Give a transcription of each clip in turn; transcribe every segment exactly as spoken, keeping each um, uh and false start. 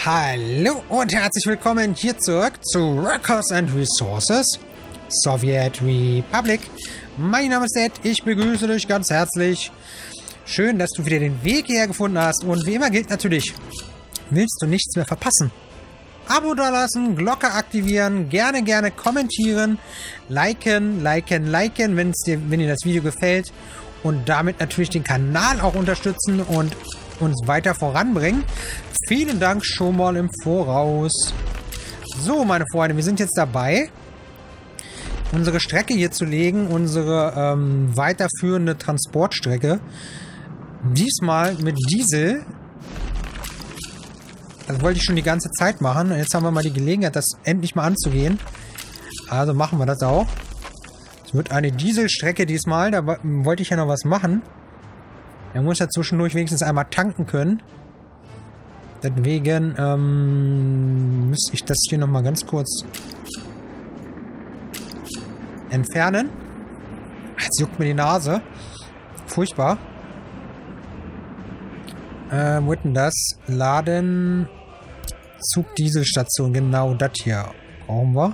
Hallo und herzlich willkommen hier zurück zu Workers and Resources Soviet Republic. Mein Name ist Ed, ich begrüße dich ganz herzlich. Schön, dass du wieder den Weg hierher gefunden hast. Und wie immer gilt natürlich, willst du nichts mehr verpassen? Abo dalassen, Glocke aktivieren, gerne, gerne kommentieren, liken, liken, liken, wenn es dir, wenn dir das Video gefällt. Und damit natürlich den Kanal auch unterstützen und uns weiter voranbringen. Vielen Dank schon mal im Voraus. So, meine Freunde, wir sind jetzt dabei, unsere Strecke hier zu legen, unsere ähm, weiterführende Transportstrecke. Diesmal mit Diesel. Das wollte ich schon die ganze Zeit machen. Und jetzt haben wir mal die Gelegenheit, das endlich mal anzugehen. Also machen wir das auch. Es wird eine Dieselstrecke diesmal. Da wollte ich ja noch was machen. Er muss ja zwischendurch wenigstens einmal tanken können. Deswegen ähm, müsste ich das hier nochmal ganz kurz entfernen. Jetzt juckt mir die Nase. Furchtbar. Äh, wo ist denn das? Laden. Zugdieselstation. Genau das hier brauchen wir.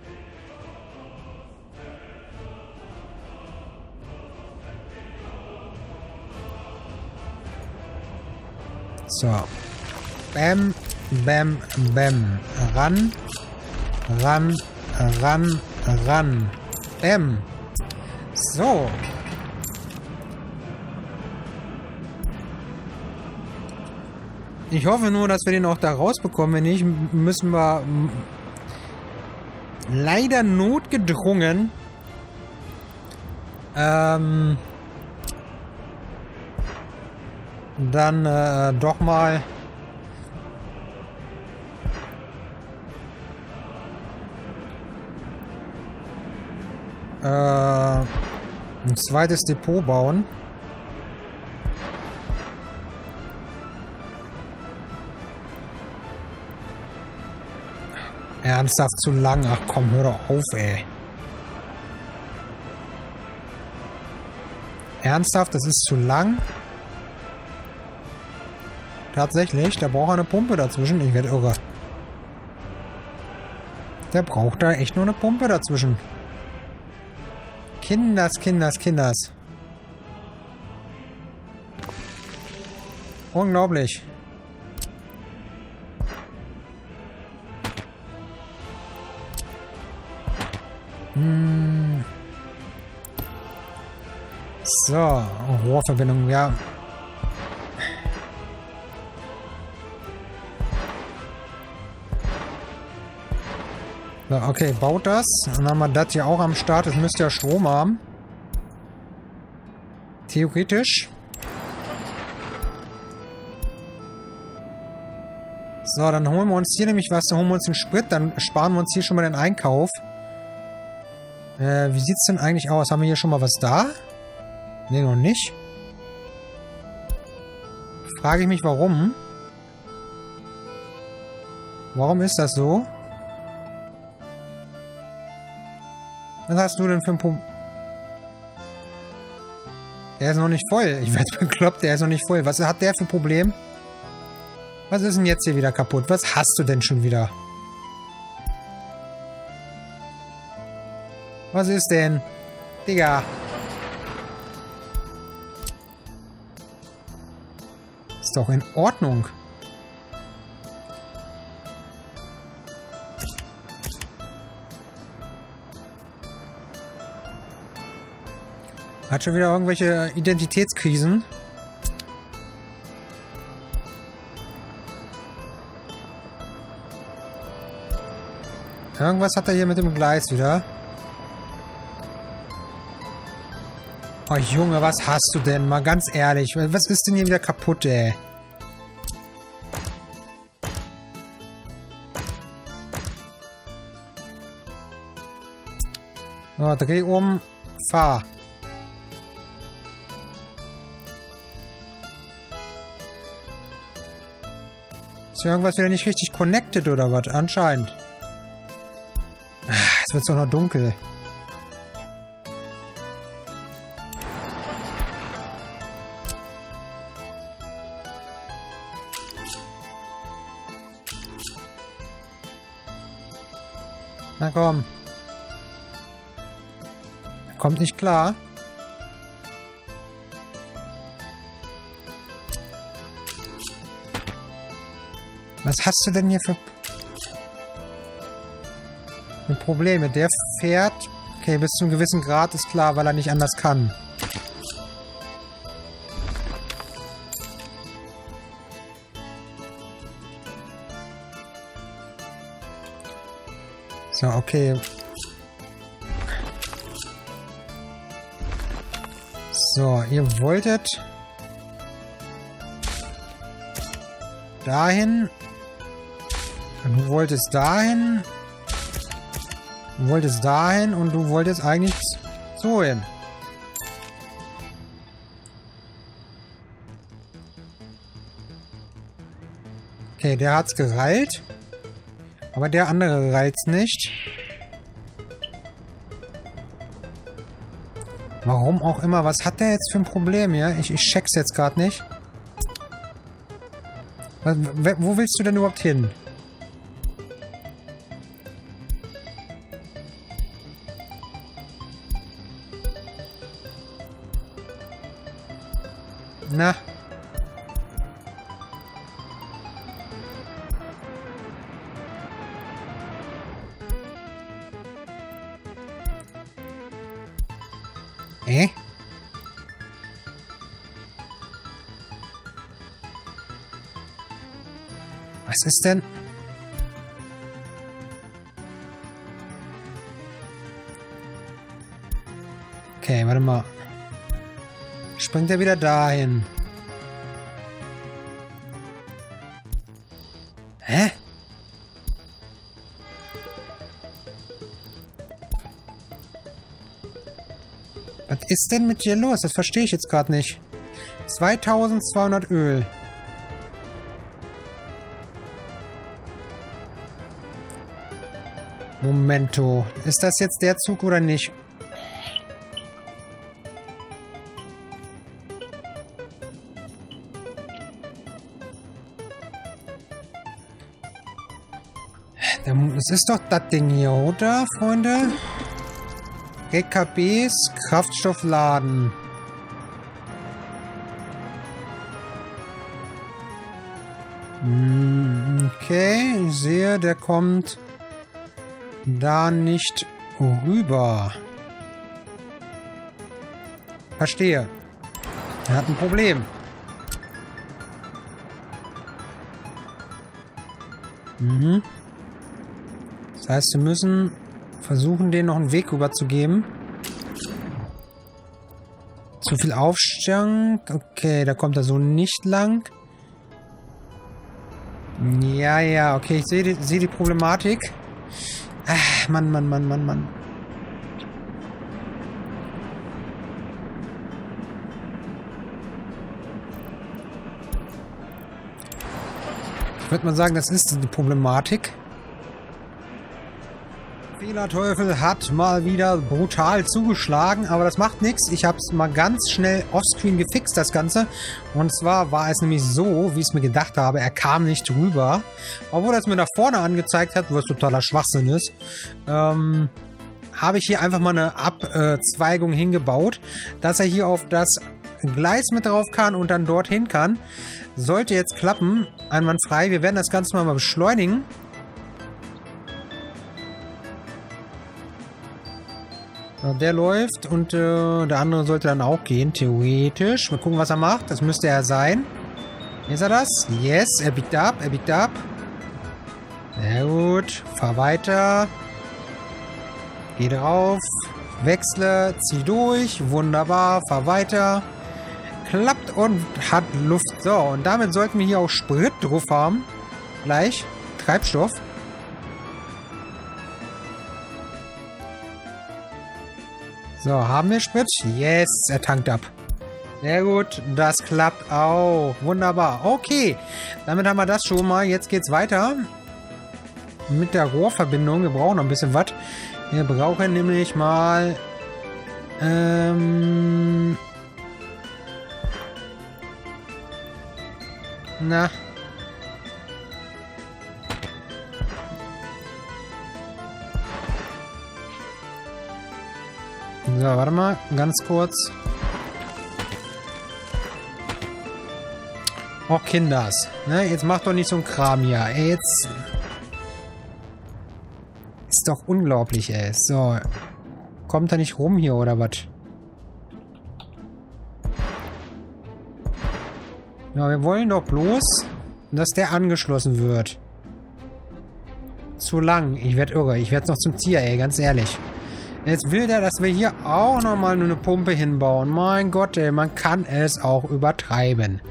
So. Bam, bam, bam. Ran, ran, ran, ran. Bam. So. Ich hoffe nur, dass wir den auch da rausbekommen. Wenn nicht, müssen wir leider notgedrungen ähm, dann äh, doch mal äh, ein zweites Depot bauen. Ernsthaft zu lang? Ach komm, hör doch auf, ey. Ernsthaft, das ist zu lang? Tatsächlich, da braucht er eine Pumpe dazwischen. Ich werde irre. Der braucht da echt nur eine Pumpe dazwischen. Kinders, Kinders, Kinders. Unglaublich. Hm. So, Rohrverbindung, ja. So, okay, baut das. Dann haben wir das hier auch am Start. Es müsste ja Strom haben. Theoretisch. So, dann holen wir uns hier nämlich was. Dann holen wir uns den Sprit. Dann sparen wir uns hier schon mal den Einkauf. Äh, wie sieht's denn eigentlich aus? Haben wir hier schon mal was da? Ne, noch nicht. Frage ich mich, warum? Warum ist das so? Was hast du denn für ein Pump? Der ist noch nicht voll. Ich werde bekloppt, der ist noch nicht voll. Was hat der für ein Problem? Was ist denn jetzt hier wieder kaputt? Was hast du denn schon wieder? Was ist denn? Digga. Ist doch in Ordnung. Hat schon wieder irgendwelche Identitätskrisen. Irgendwas hat er hier mit dem Gleis wieder. Oh Junge, was hast du denn? Mal ganz ehrlich. Was ist denn hier wieder kaputt, ey? So, dreh um. Fahr. Ist hier irgendwas wieder nicht richtig connected oder was? Anscheinend. Jetzt wird es doch noch dunkel. Na komm. Kommt nicht klar. Was hast du denn hier für, für Probleme? Der fährt... Okay, bis zu einem gewissen Grad ist klar, weil er nicht anders kann. So, okay. So, ihr wolltet dahin. Du wolltest dahin. Du wolltest dahin und du wolltest eigentlich so hin. Okay, der hat's gereilt. Aber der andere reizt nicht. Warum auch immer. Was hat der jetzt für ein Problem hier? Ich, ich check's jetzt gerade nicht. Was, wo willst du denn überhaupt hin? Na. Äh? Was ist denn? Okay, warte mal. Springt er wieder dahin? Hä? Was ist denn mit dir los? Das verstehe ich jetzt gerade nicht. zweitausendzweihundert Öl. Momento. Ist das jetzt der Zug oder nicht? Das ist doch das Ding hier, oder, Freunde? G K Bs, Kraftstoffladen. Okay, ich sehe, der kommt da nicht rüber. Verstehe. Er hat ein Problem. Mhm. Das heißt, wir müssen versuchen, denen noch einen Weg rüber zu geben. Zu viel Aufstand. Okay, da kommt er so nicht lang. Ja, ja, okay, ich sehe die, sehe die Problematik. Ach, Mann, Mann, Mann, Mann, Mann. Ich würde mal sagen, das ist die Problematik. Fehlerteufel hat mal wieder brutal zugeschlagen, aber das macht nichts. Ich habe es mal ganz schnell offscreen gefixt, das Ganze. Und zwar war es nämlich so, wie ich es mir gedacht habe, er kam nicht rüber. Obwohl er es mir nach vorne angezeigt hat, was totaler Schwachsinn ist, ähm, habe ich hier einfach mal eine Abzweigung hingebaut, dass er hier auf das Gleis mit drauf kann und dann dorthin kann. Sollte jetzt klappen, einwandfrei. Wir werden das Ganze mal beschleunigen. Der läuft und äh, der andere sollte dann auch gehen, theoretisch. Mal gucken, was er macht. Das müsste er sein. Ist er das? Yes, er biegt ab, er biegt ab. Sehr gut. Fahr weiter. Geh drauf. Wechsle, zieh durch. Wunderbar, fahr weiter. Klappt und hat Luft. So, und damit sollten wir hier auch Sprit drauf haben. Gleich. Treibstoff. So, haben wir Sprit? Yes, er tankt ab. Sehr gut, das klappt auch. Wunderbar. Okay, damit haben wir das schon mal. Jetzt geht's weiter mit der Rohrverbindung. Wir brauchen noch ein bisschen was. Wir brauchen nämlich mal... Ähm... Na... So, warte mal. Ganz kurz. Och, Kinders. Ne, jetzt macht doch nicht so ein Kram hier. Ey, jetzt... Ist doch unglaublich, ey. So. Kommt er nicht rum hier, oder was? Ja, wir wollen doch bloß, dass der angeschlossen wird. Zu lang. Ich werde irre. Ich werde noch zum Tier, ey. Ganz ehrlich. Jetzt will der, dass wir hier auch nochmal nur eine Pumpe hinbauen. Mein Gott, ey. Man kann es auch übertreiben.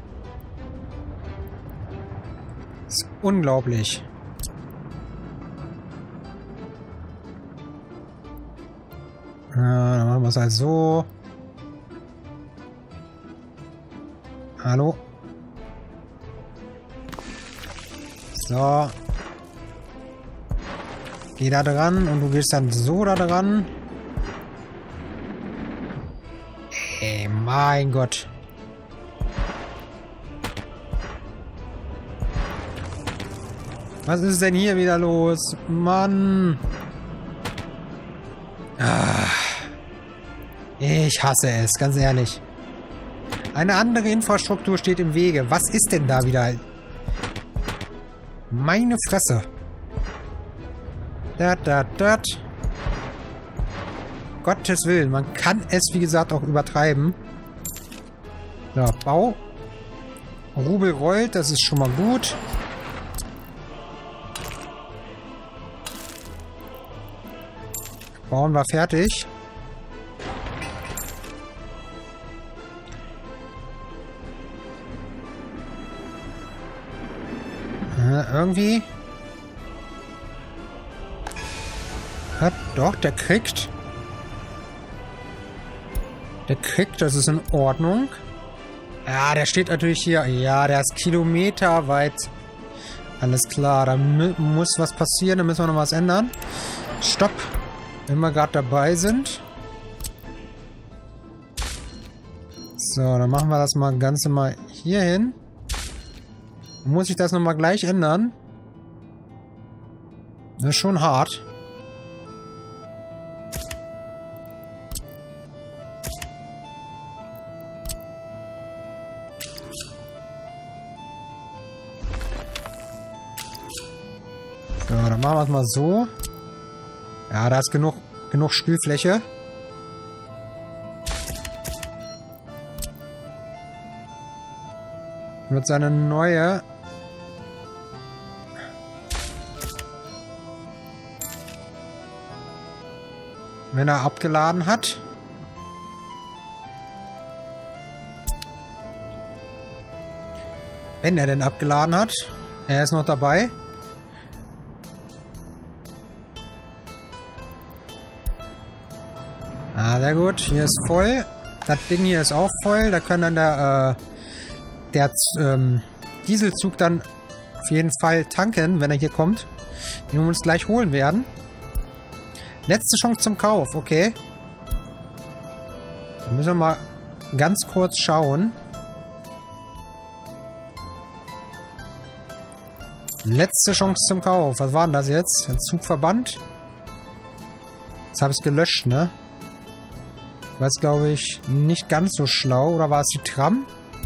Das ist unglaublich. Ja, dann machen wir es halt so. Hallo? So. Geh da dran und du gehst dann so da dran. Ey, mein Gott. Was ist denn hier wieder los? Mann. Ah. Ich hasse es, ganz ehrlich. Eine andere Infrastruktur steht im Wege. Was ist denn da wieder? Meine Fresse. Dat, dat, dat. Gottes Willen, man kann es, wie gesagt, auch übertreiben. So, Bau. Rubel rollt, das ist schon mal gut. Bauen wir fertig. Äh, irgendwie. Hat doch, der kriegt. Der kriegt, das ist in Ordnung. Ja, der steht natürlich hier. Ja, der ist kilometerweit. Alles klar, da muss was passieren, da müssen wir noch was ändern. Stopp. Wenn wir gerade dabei sind. So, dann machen wir das mal Ganze mal hier hin. Muss ich das nochmal gleich ändern? Das ist schon hart. So, dann machen wir es mal so. Ja, da ist genug, genug Spielfläche. Wird seine neue... Wenn er abgeladen hat. Wenn er denn abgeladen hat. Er ist noch dabei. Ah, sehr gut. Hier ist voll. Das Ding hier ist auch voll. Da kann dann der, äh, der ähm, Dieselzug dann auf jeden Fall tanken, wenn er hier kommt. Den wir uns gleich holen werden. Letzte Chance zum Kauf, okay. Dann müssen wir mal ganz kurz schauen. Letzte Chance zum Kauf. Was war denn das jetzt? Ein Zugverband? Jetzt habe ich es gelöscht, ne? War es, glaube ich, nicht ganz so schlau. Oder war es die Tram?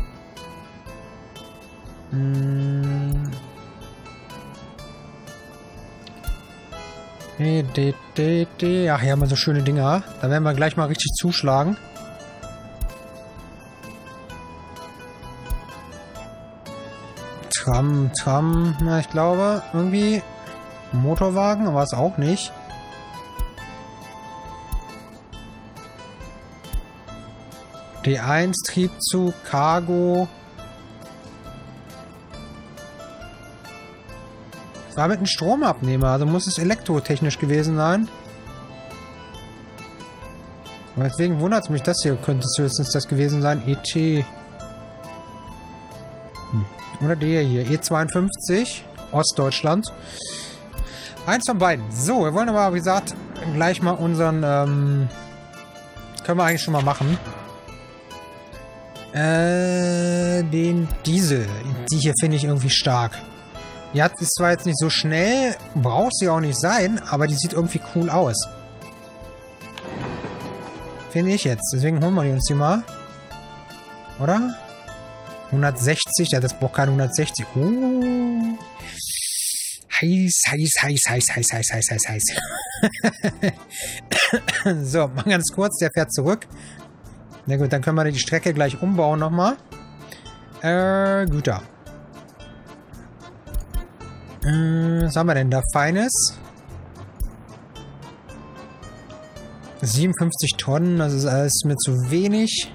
Hm. D, D, D, D. Ach, hier haben wir so schöne Dinger. Da werden wir gleich mal richtig zuschlagen. Tram, Tram. Na, ich glaube, irgendwie Motorwagen, aber es auch nicht. D eins, Triebzug, Cargo. War mit einem Stromabnehmer, also muss es elektrotechnisch gewesen sein. Und deswegen wundert es mich, das hier könnte es höchstens das gewesen sein. E T. Hm. Oder der hier. E zweiundfünfzig. Ostdeutschland. Eins von beiden. So, wir wollen aber, wie gesagt, gleich mal unseren... Ähm, können wir eigentlich schon mal machen. Äh, den Diesel. Die hier finde ich irgendwie stark. Die hat, ist zwar jetzt nicht so schnell, braucht sie auch nicht sein, aber die sieht irgendwie cool aus. Finde ich jetzt. Deswegen holen wir die uns die mal. Oder? hundertsechzig. Ja, das braucht keine hundertsechzig. Oh. Heiß, heiß, heiß, heiß, heiß, heiß, heiß, heiß, heiß. So, mal ganz kurz. Der fährt zurück. Na gut, dann können wir die Strecke gleich umbauen nochmal. Äh, Güter. Äh, was haben wir denn da? Feines. siebenundfünfzig Tonnen, das ist alles mir zu wenig.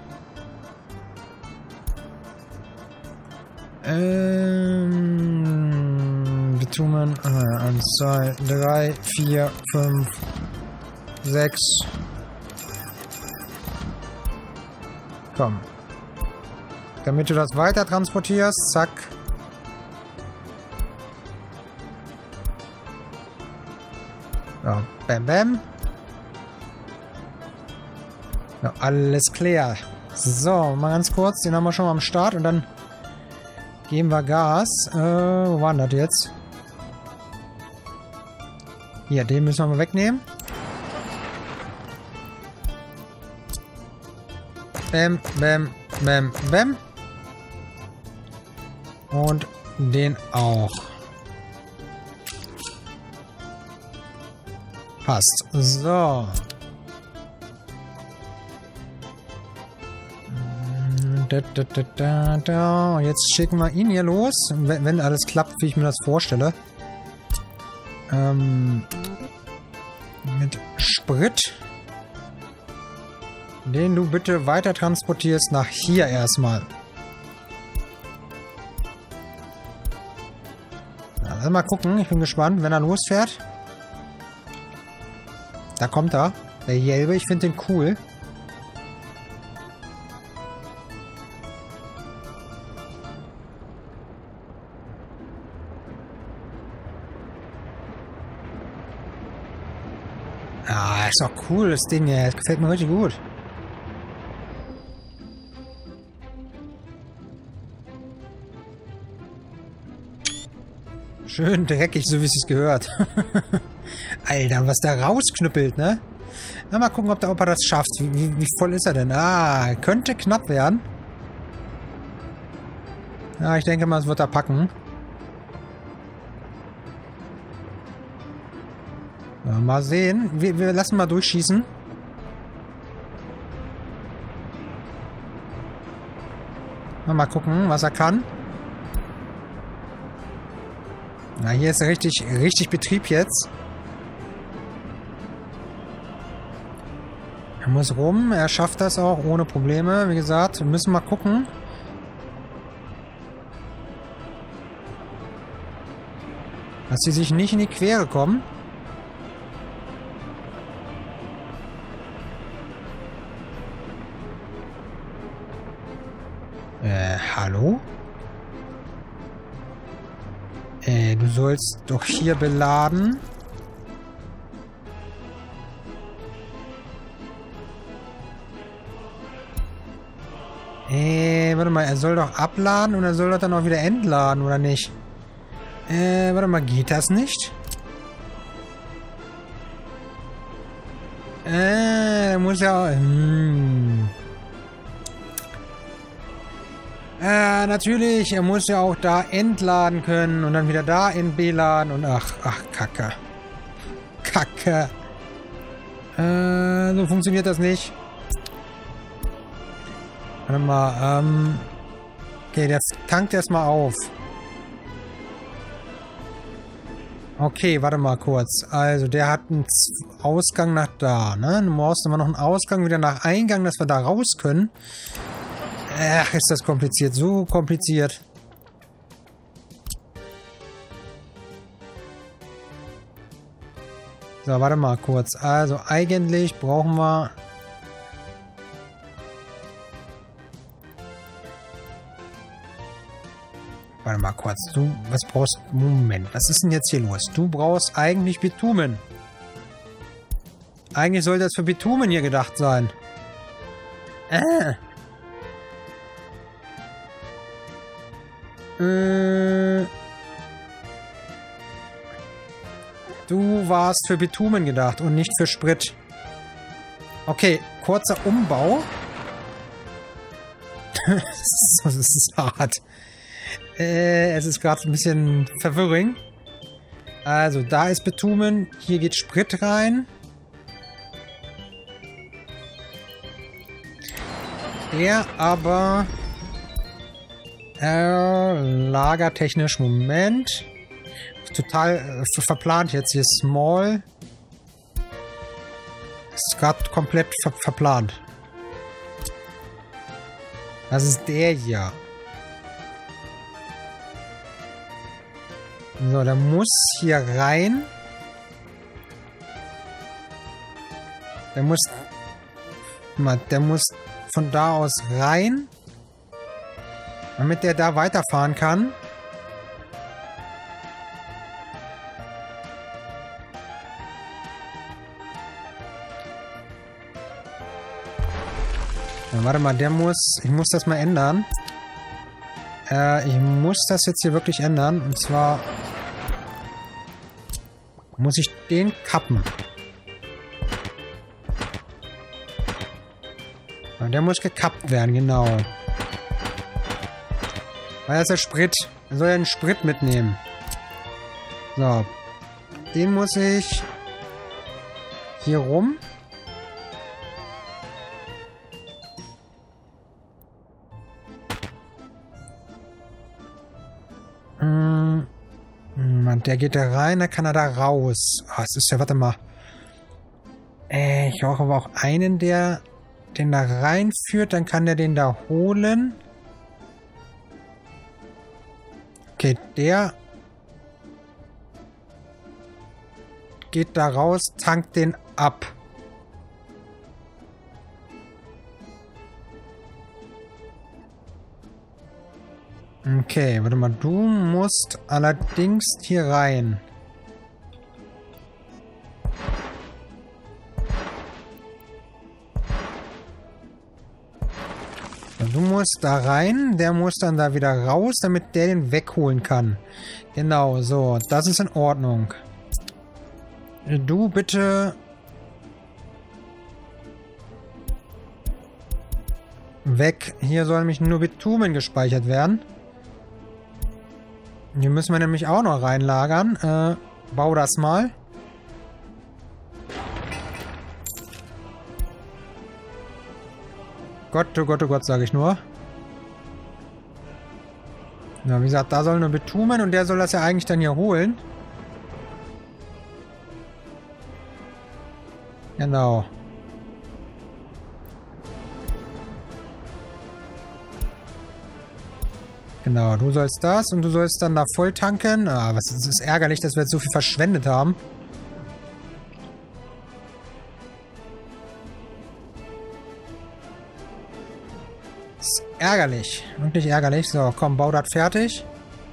Ähm, Bitumen. eins, zwei, drei, vier, fünf, sechs. Komm. Damit du das weiter transportierst, zack. Ja, bam, bam. Ja, alles klar. So, mal ganz kurz. Den haben wir schon mal am Start und dann geben wir Gas. Äh, wo war denn das jetzt? Hier, den müssen wir mal wegnehmen. Bam, bam, bam, bam. Und den auch. Passt. So. Da, da, da, da, da. Und jetzt schicken wir ihn hier los. Wenn, wenn alles klappt, wie ich mir das vorstelle. Ähm, mit Sprit. Den du bitte weiter transportierst nach hier erstmal. Ja, lass mal gucken. Ich bin gespannt, wenn er losfährt. Da kommt er. Der gelbe. Ich finde den cool. Ah, ist doch cool, das Ding hier. Das gefällt mir richtig gut. Schön dreckig, so wie es sich gehört. Alter, was der rausknüppelt, ne? Na, mal gucken, ob der Opa das schafft. Wie, wie, wie voll ist er denn? Ah, könnte knapp werden. Ja, ich denke mal, es wird er packen. Ja, mal sehen. Wir, wir lassen mal durchschießen. Mal gucken, was er kann. Na, hier ist richtig, richtig Betrieb jetzt. Er muss rum. Er schafft das auch ohne Probleme. Wie gesagt, wir müssen mal gucken. Dass sie sich nicht in die Quere kommen. Äh, hallo? Äh, du sollst doch hier beladen. Äh, warte mal, er soll doch abladen und er soll doch dann auch wieder entladen, oder nicht? Äh, warte mal, geht das nicht? Äh, muss ja... Hm. Äh, natürlich, er muss ja auch da entladen können und dann wieder da entladen und ach, ach, Kacke. Kacke. Äh, so funktioniert das nicht. Warte mal, ähm... okay, der tankt erstmal auf. Okay, warte mal kurz. Also, der hat einen Ausgang nach da, ne? Du brauchst immer noch einen Ausgang wieder nach Eingang, dass wir da raus können. Ach, ist das kompliziert. So kompliziert. So, warte mal kurz. Also, eigentlich brauchen wir... Warte mal kurz. Du, was brauchst du? Moment, was ist denn jetzt hier los? Du brauchst eigentlich Bitumen. Eigentlich sollte das für Bitumen hier gedacht sein. Äh. Äh. Du warst für Bitumen gedacht und nicht für Sprit. Okay, kurzer Umbau. Das ist hart. Äh, es ist gerade ein bisschen verwirring. Also, da ist Bitumen. Hier geht Sprit rein. Der aber... Äh, lagertechnisch, Moment. Total äh, verplant jetzt hier. Small. Ist gerade komplett ver verplant. Das ist der hier. So, der muss hier rein. Der muss... Der muss von da aus rein. Damit der da weiterfahren kann. Ja, warte mal, der muss... Ich muss das mal ändern. Äh, ich muss das jetzt hier wirklich ändern. Und zwar... muss ich den kappen. Ja, der muss gekappt werden, genau. Weil das ist der Sprit. Er soll ja den Sprit mitnehmen. So. Den muss ich... hier rum... Mann, der geht da rein, dann kann er da raus. Ah, oh, es ist ja, warte mal. Äh, ich brauche aber auch einen, der den da reinführt, dann kann der den da holen. Okay, der geht da raus, tankt den ab. Okay, warte mal, du musst allerdings hier rein. Du musst da rein, der muss dann da wieder raus, damit der den wegholen kann. Genau, so, das ist in Ordnung. Du bitte... weg. Hier soll nämlich nur Bitumen gespeichert werden. Hier müssen wir nämlich auch noch reinlagern. Äh, bau das mal. Gott, oh Gott, oh Gott, sage ich nur. Ja, wie gesagt, da soll nur Bitumen und der soll das ja eigentlich dann hier holen. Genau. Genau, du sollst das und du sollst dann da voll tanken. Ah, was ist, ist ärgerlich, dass wir jetzt so viel verschwendet haben. Ist ärgerlich. Wirklich ärgerlich. So, komm, bau das fertig.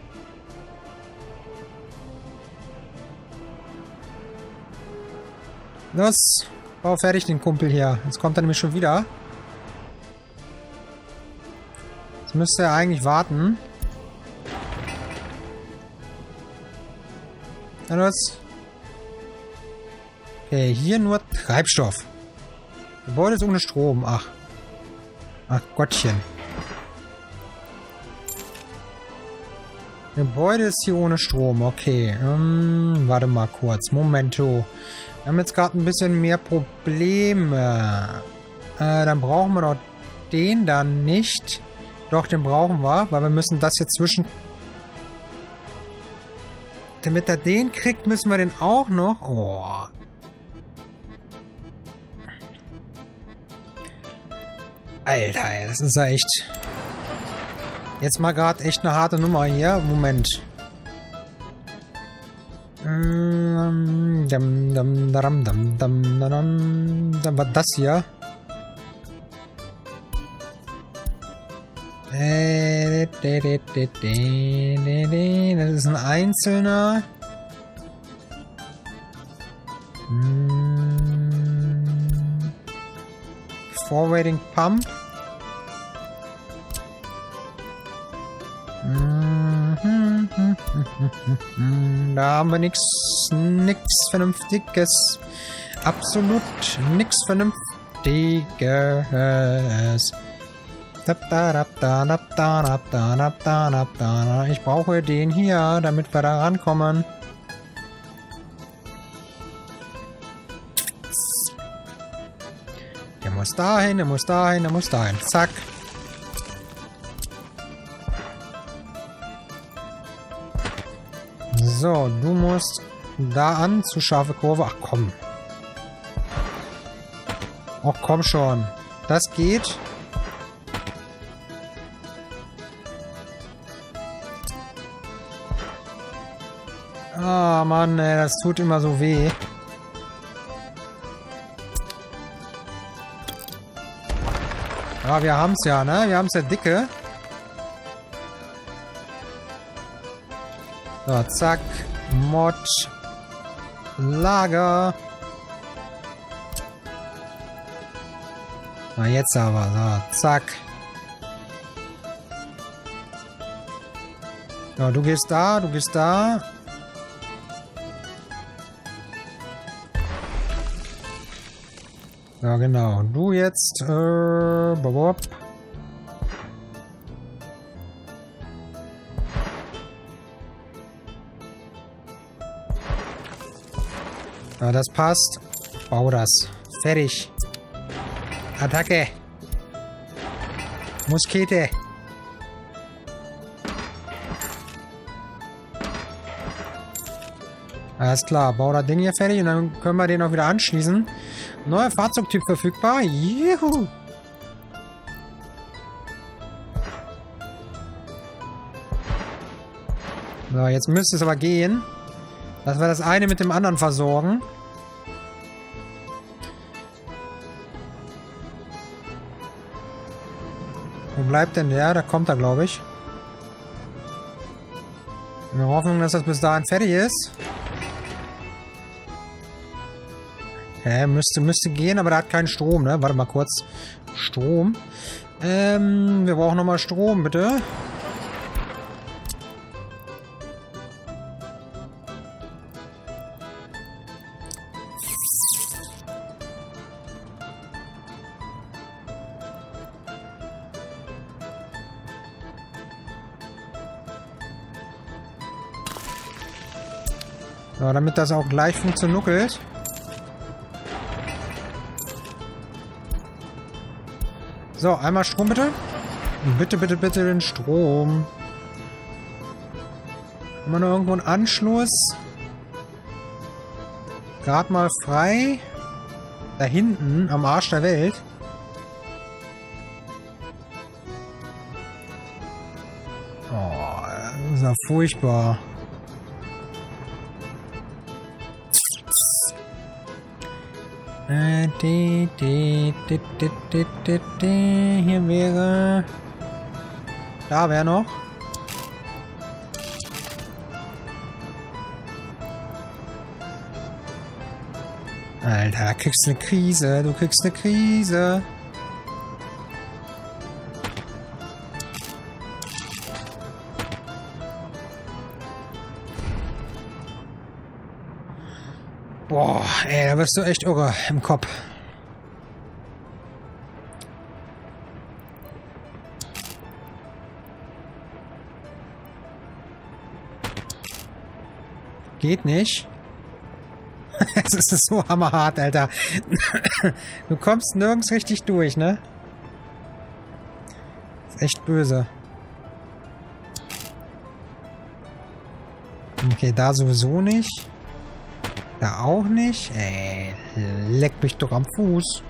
Los, bau fertig den Kumpel hier. Jetzt kommt er nämlich schon wieder. Jetzt müsste er eigentlich warten. Na los. Okay, hier nur Treibstoff. Gebäude ist ohne Strom. Ach. Ach Gottchen. Gebäude ist hier ohne Strom. Okay. Ähm, warte mal kurz. Momento. Wir haben jetzt gerade ein bisschen mehr Probleme. Äh, dann brauchen wir doch den dann nicht. Doch, den brauchen wir, weil wir müssen das jetzt zwischen... Damit er den kriegt, müssen wir den auch noch... Oh. Alter, das ist ja echt... Jetzt mal gerade echt eine harte Nummer hier. Moment. Ähm, dam, dam, dam, dam, dam, dam, dann war das hier. Das ist ein einzelner. Forwarding Pump. Da haben wir nichts, nichts Vernünftiges. Absolut nichts Vernünftiges. Tigers. Ich brauche den hier, damit wir da rankommen. Der muss dahin, der muss dahin, der muss dahin. Zack. So, du musst da an, zu scharfe Kurve. Ach komm. Ach komm schon. Das geht. Ah, Mann, ey, das tut immer so weh. Ja, wir haben's ja, ne? Wir haben's ja dicke. So, zack. Mod. Lager. Na, jetzt aber. So, zack. So, du gehst da, du gehst da. Ja, genau. Du jetzt, äh, bob. Ja, das passt. Ich baue das. Fertig. Attacke. Muskete. Alles klar, bau das Ding hier fertig und dann können wir den auch wieder anschließen. Neuer Fahrzeugtyp verfügbar. Juhu! So, jetzt müsste es aber gehen, dass wir das eine mit dem anderen versorgen. Wo bleibt denn der? Da kommt er, glaube ich. In der Hoffnung, dass das bis dahin fertig ist. Hä, müsste, müsste gehen, aber der hat keinen Strom, ne? Warte mal kurz. Strom. Ähm, wir brauchen nochmal Strom, bitte. So, damit das auch gleich funktioniert. So, einmal Strom bitte. Bitte, bitte, bitte den Strom. Haben wir noch irgendwo einen Anschluss? Gerade mal frei. Da hinten, am Arsch der Welt. Oh, das ist ja furchtbar. Äh, die, die, die, die, die, die, die. Hier wäre... Da wäre noch. Alter, kriegst du eine Krise. Du kriegst eine Krise. Boah, ey, da wirst du echt irre im Kopf. Geht nicht. Es ist so hammerhart, Alter. Du kommst nirgends richtig durch, ne? Ist echt böse. Okay, da sowieso nicht. Da auch nicht. Ey, leck mich doch am Fuß.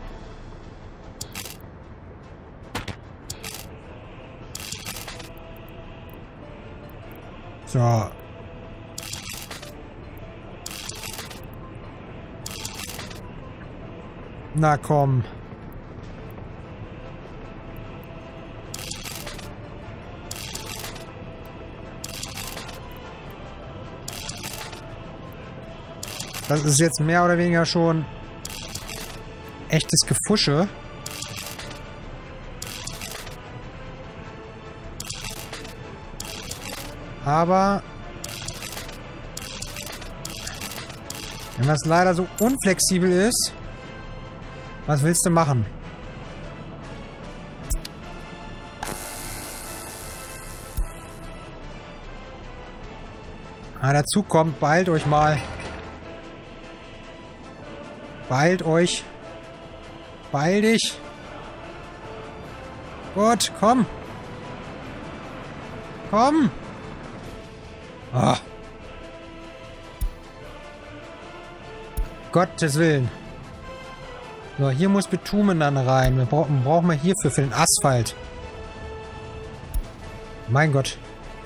So. Na komm. Das ist jetzt mehr oder weniger schon echtes Gefusche. Aber wenn das leider so unflexibel ist, Was willst du machen? Ah, der Zug kommt. Beeilt euch mal. Beeilt euch. Beeil dich. Gut, komm. Komm. Ah. Gottes Willen. So, hier muss Bitumen dann rein. Wir brauchen, brauchen wir hierfür, für den Asphalt. Mein Gott.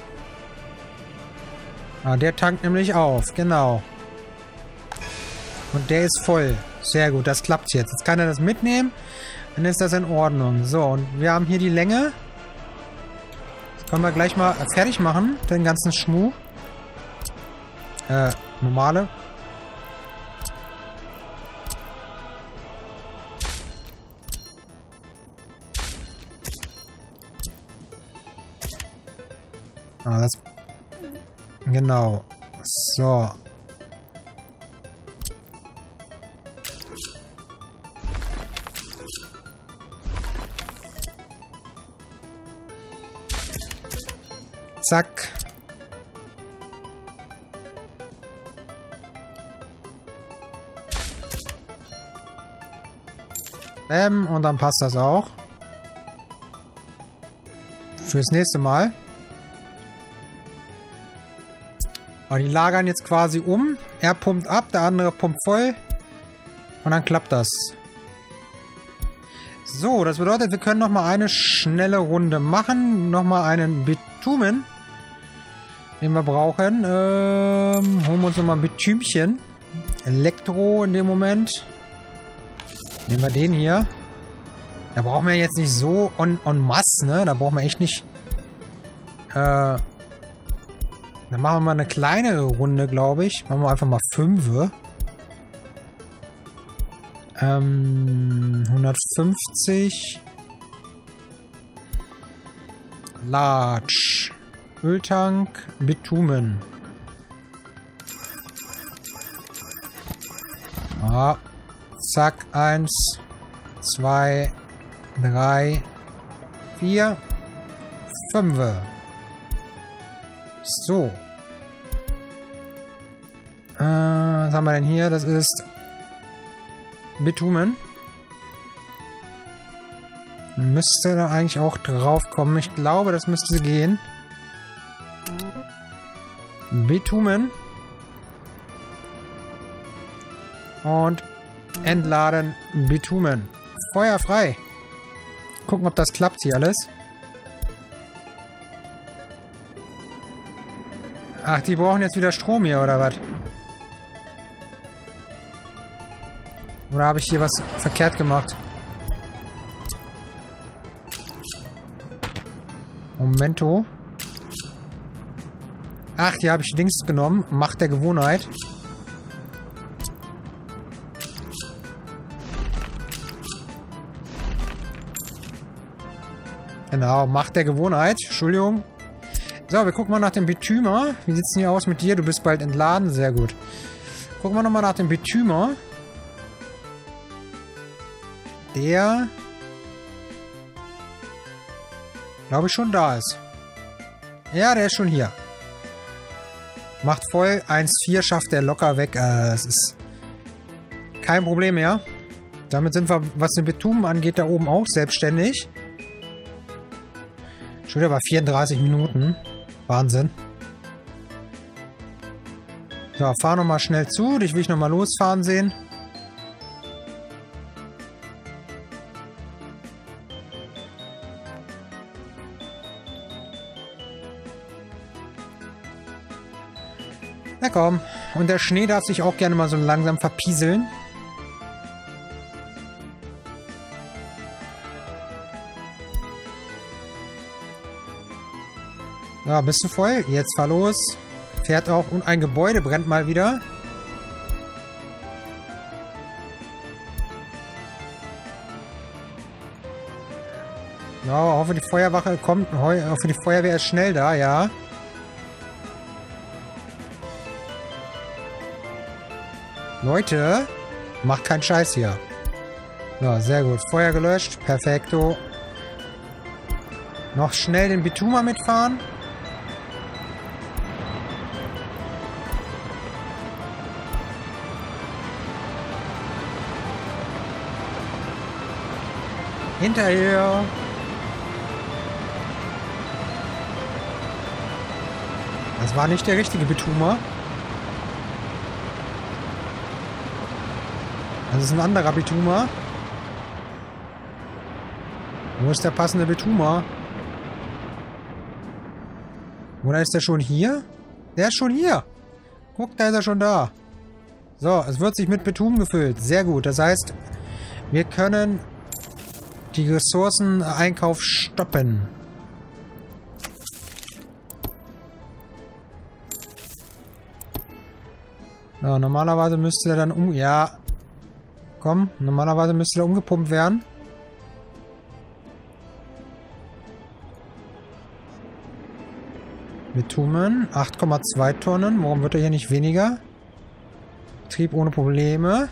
Ah, der tankt nämlich auf. Genau. Und der ist voll. Sehr gut, das klappt jetzt. Jetzt kann er das mitnehmen. Dann ist das in Ordnung. So, und wir haben hier die Länge. Das können wir gleich mal fertig machen. Den ganzen Schmuh. Äh, normale. Ah, das... Genau. So. Zack. Ähm, und dann passt das auch. Fürs nächste Mal. Aber die lagern jetzt quasi um. Er pumpt ab, der andere pumpt voll. Und dann klappt das. So, das bedeutet, wir können nochmal eine schnelle Runde machen. Nochmal einen Bitumen, den wir brauchen. Ähm, holen wir uns nochmal ein Bitümchen. Elektro in dem Moment. Nehmen wir den hier. Da brauchen wir jetzt nicht so en, en masse, ne? Da brauchen wir echt nicht... Äh... Dann machen wir mal eine kleinere Runde, glaube ich. Machen wir einfach mal fünf. Ähm, hundertfünfzig. Large. Öltank. Bitumen. Ah. Zack. Eins. Zwei. Drei. Vier. Fünf. So. Äh, was haben wir denn hier? Das ist Bitumen. Müsste da eigentlich auch drauf kommen. Ich glaube, das müsste gehen. Bitumen. Und entladen Bitumen. Feuer frei. Gucken, ob das klappt hier alles. Ach, die brauchen jetzt wieder Strom hier, oder was? Oder habe ich hier was verkehrt gemacht? Momento. Ach, hier habe ich Dings genommen. Macht der Gewohnheit. Genau, Macht der Gewohnheit. Entschuldigung. So, wir gucken mal nach dem Bitumer. Wie sieht es denn hier aus mit dir? Du bist bald entladen. Sehr gut. Gucken wir nochmal nach dem Bitumer. Der... glaube ich schon da ist. Ja, der ist schon hier. Macht voll. eins Komma vier schafft der locker weg. Äh, das ist kein Problem mehr. Damit sind wir, was den Bitumen angeht, da oben auch selbstständig. Schon wieder bei vierunddreißig Minuten. Wahnsinn. So, fahr nochmal schnell zu. Dich will ich nochmal losfahren sehen. Na komm. Und der Schnee darf sich auch gerne mal so langsam verpieseln. Ja, bist du voll? Jetzt fahr los. Fährt auch. Und ein Gebäude brennt mal wieder. Ja, hoffe die Feuerwache kommt. Hoffe die Feuerwehr ist schnell da, ja. Leute, macht keinen Scheiß hier. Ja, sehr gut. Feuer gelöscht. Perfekto. Noch schnell den Bituma mitfahren. Hinterher. Das war nicht der richtige Bituma. Das ist ein anderer Bituma. Wo ist der passende Bituma? Oder ist der schon hier? Der ist schon hier. Guck, da ist er schon da. So, es wird sich mit Bitumen gefüllt. Sehr gut. Das heißt, wir können die Ressourceneinkauf stoppen. Ja, normalerweise müsste er dann um... Ja. Komm, normalerweise müsste er umgepumpt werden. Bitumen, acht Komma zwei Tonnen. Warum wird er hier nicht weniger? Betrieb ohne Probleme.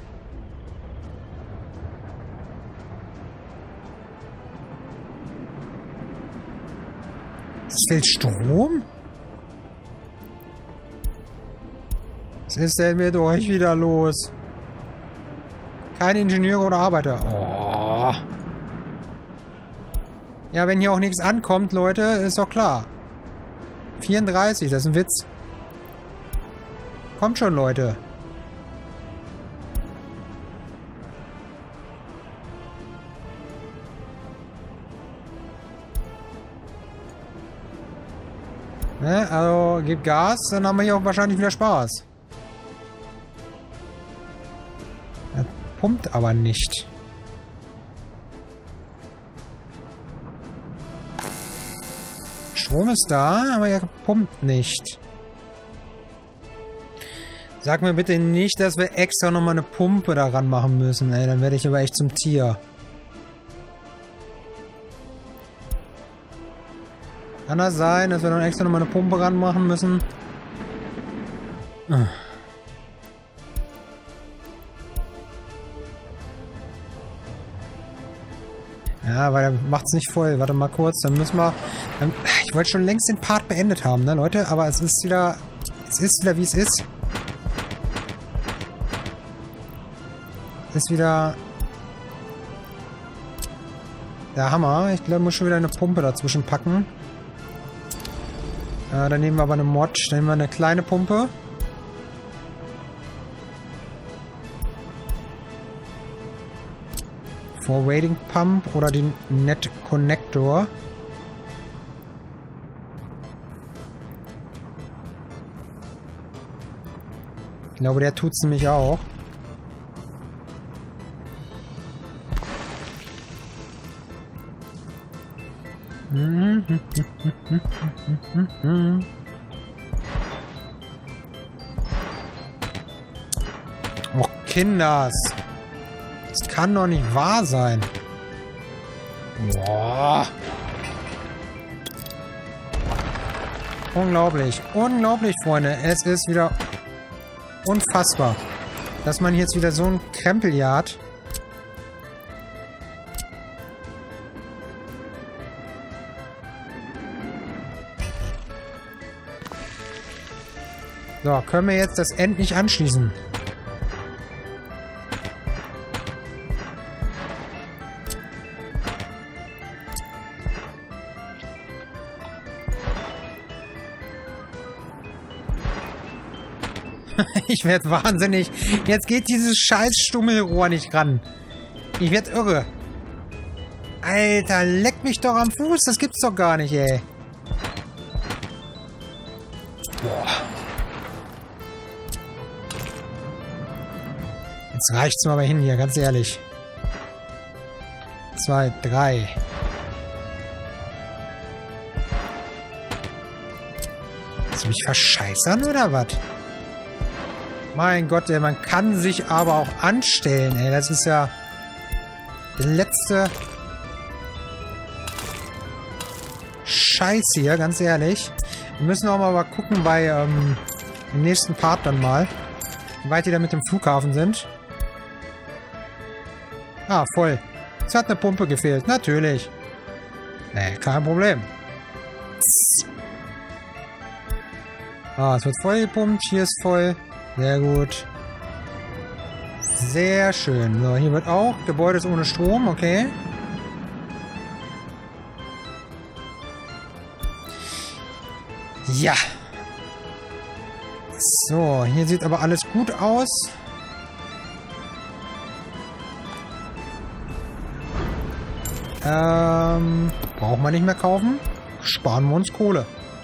Es fehlt Strom? Was ist denn mit euch wieder los? Keine Ingenieure oder Arbeiter. Oh. Ja, wenn hier auch nichts ankommt, Leute, ist doch klar. vierunddreißig, das ist ein Witz. Kommt schon, Leute. Ne, also, gib Gas, dann haben wir hier auch wahrscheinlich wieder Spaß. Er pumpt aber nicht. Strom ist da, aber er pumpt nicht. Sag mir bitte nicht, dass wir extra nochmal eine Pumpe daran machen müssen, ey. Dann werde ich aber echt zum Tier. Kann das sein, dass wir dann extra nochmal eine Pumpe ranmachen müssen? Ja, weil er macht es nicht voll. Warte mal kurz, dann müssen wir... Dann, ich wollte schon längst den Part beendet haben, ne, Leute? Aber es ist wieder... Es ist wieder, wie es ist. Es ist wieder... Der Hammer. Ich glaube, ich muss schon wieder eine Pumpe dazwischen packen. Äh, dann nehmen wir aber eine Mod. Dann nehmen wir eine kleine Pumpe. Forwarding Pump oder den Net Connector. Ich glaube, der tut's nämlich auch. Och, Kinders. Das kann doch nicht wahr sein. Boah. Unglaublich. Unglaublich, Freunde. Es ist wieder unfassbar, dass man jetzt wieder so ein Krempel hat. So, können wir jetzt das endlich anschließen? Ich werde wahnsinnig. Jetzt geht dieses scheiß Stummelrohr nicht ran. Ich werde irre. Alter, leck mich doch am Fuß. Das gibt's doch gar nicht, ey. Boah. Jetzt reicht's mal hin hier, ganz ehrlich. Zwei, drei. Willst du mich verscheißern oder was? Mein Gott, ey, man kann sich aber auch anstellen, ey. Das ist ja der letzte Scheiß hier, ganz ehrlich. Wir müssen auch mal gucken bei ähm, dem nächsten Part dann mal, wie weit die da mit dem Flughafen sind. Ah, voll. Es hat eine Pumpe gefehlt. Natürlich. Nee, kein Problem. Ah, es wird voll gepumpt. Hier ist voll. Sehr gut. Sehr schön. So, hier wird auch. Gebäude ist ohne Strom. Okay. Ja. So, hier sieht aber alles gut aus. Ähm, brauchen wir nicht mehr kaufen. Sparen wir uns Kohle.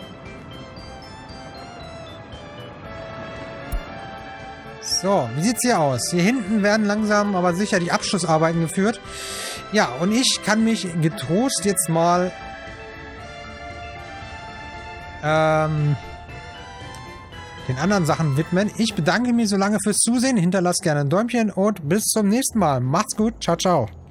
So, wie sieht's hier aus? Hier hinten werden langsam aber sicher die Abschlussarbeiten geführt. Ja, und ich kann mich getrost jetzt mal ähm, den anderen Sachen widmen. Ich bedanke mich so lange fürs Zusehen. Hinterlasst gerne ein Däumchen und bis zum nächsten Mal. Macht's gut. Ciao, ciao.